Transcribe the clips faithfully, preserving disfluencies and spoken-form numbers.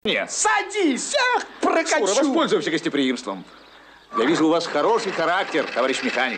Нет. Садись, ах, прокачу. Шура, воспользуемся гостеприимством. Я вижу, у вас хороший характер, товарищ механик.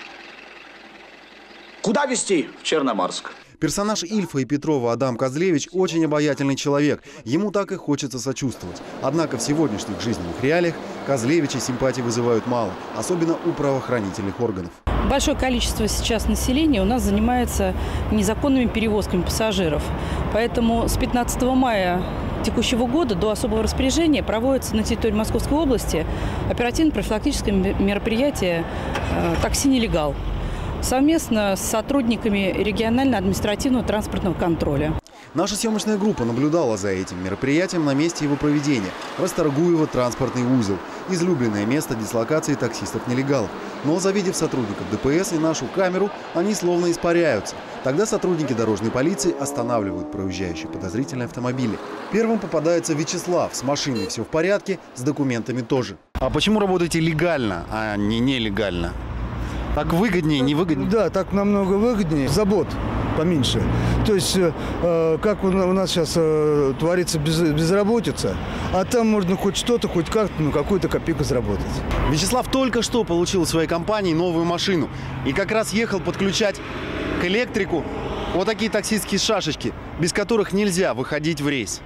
Куда везти? В Черноморск. Персонаж Ильфа и Петрова Адам Козлевич очень обаятельный человек. Ему так и хочется сочувствовать. Однако в сегодняшних жизненных реалиях Козлевича симпатии вызывают мало, особенно у правоохранительных органов. Большое количество сейчас населения у нас занимается незаконными перевозками пассажиров. Поэтому с пятнадцатого мая текущего года до особого распоряжения проводится на территории Московской области оперативно-профилактическое мероприятие «Такси нелегал» совместно с сотрудниками регионально-административного транспортного контроля. Наша съемочная группа наблюдала за этим мероприятием на месте его проведения. Расторгуево транспортный узел. Излюбленное место дислокации таксистов-нелегалов. Но завидев сотрудников ДПС и нашу камеру, они словно испаряются. Тогда сотрудники дорожной полиции останавливают проезжающие подозрительные автомобили. Первым попадается Вячеслав. С машиной все в порядке, с документами тоже. А почему работаете легально, а не нелегально? Так выгоднее, не выгоднее? Да, так намного выгоднее. Забот поменьше. То есть, э, как у нас сейчас э, творится без, безработица, а там можно хоть что-то, хоть как-то, ну, какую-то копейку заработать. Вячеслав только что получил в своей компании новую машину. И как раз ехал подключать к электрику вот такие таксистские шашечки, без которых нельзя выходить в рейс.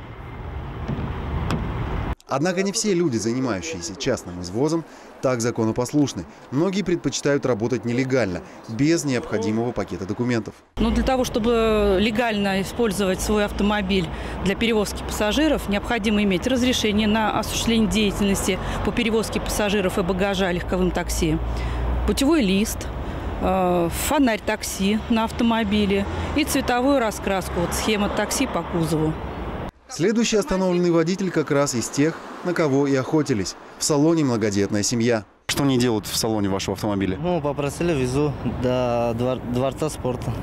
Однако не все люди, занимающиеся частным извозом, так законопослушны. Многие предпочитают работать нелегально, без необходимого пакета документов. Но для того, чтобы легально использовать свой автомобиль для перевозки пассажиров, необходимо иметь разрешение на осуществление деятельности по перевозке пассажиров и багажа легковым такси, путевой лист, фонарь такси на автомобиле и цветовую раскраску, вот схема такси по кузову. Следующий остановленный водитель как раз из тех, на кого и охотились. В салоне многодетная семья. Что они делают в салоне вашего автомобиля? Ну, попросили везу до двор Дворца спорта.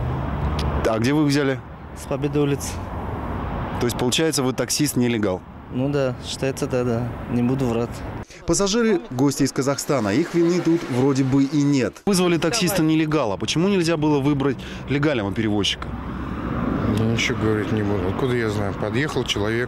А где вы взяли? С Победы улицы. То есть, получается, вы таксист-нелегал? Ну да, считается, да, да. Не буду врать. Пассажиры – гости из Казахстана. Их вины тут вроде бы и нет. Вызвали таксиста-нелегала. Почему нельзя было выбрать легального перевозчика? Ну, ничего говорить не буду. Откуда я знаю? Подъехал человек.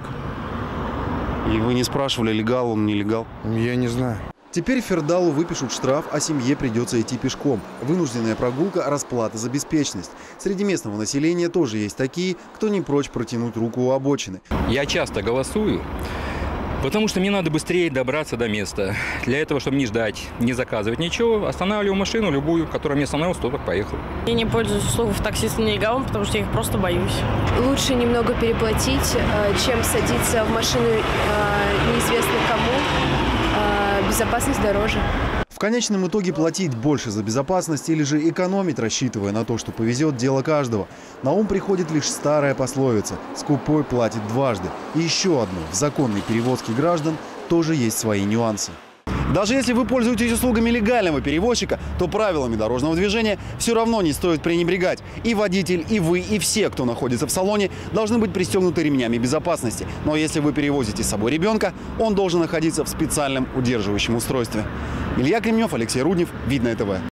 И вы не спрашивали, легал он, нелегал? Я не знаю. Теперь Фердалу выпишут штраф, а семье придется идти пешком. Вынужденная прогулка – расплата за беспечность. Среди местного населения тоже есть такие, кто не прочь протянуть руку у обочины. Я часто голосую, потому что мне надо быстрее добраться до места. Для этого, чтобы не ждать, не заказывать ничего, останавливаю машину любую, которая мне остановилась, то так поехал. Я не пользуюсь услугой таксиста нелегалом, потому что я их просто боюсь. Лучше немного переплатить, чем садиться в машину неизвестно кому. Безопасность дороже. В конечном итоге платить больше за безопасность или же экономить, рассчитывая на то, что повезет, дело каждого. На ум приходит лишь старая пословица «скупой платит дважды». И еще одно – в законной перевозке граждан тоже есть свои нюансы. Даже если вы пользуетесь услугами легального перевозчика, то правилами дорожного движения все равно не стоит пренебрегать. И водитель, и вы, и все, кто находится в салоне, должны быть пристегнуты ремнями безопасности. Но если вы перевозите с собой ребенка, он должен находиться в специальном удерживающем устройстве. Илья Кремнев, Алексей Руднев, Видное ТВ.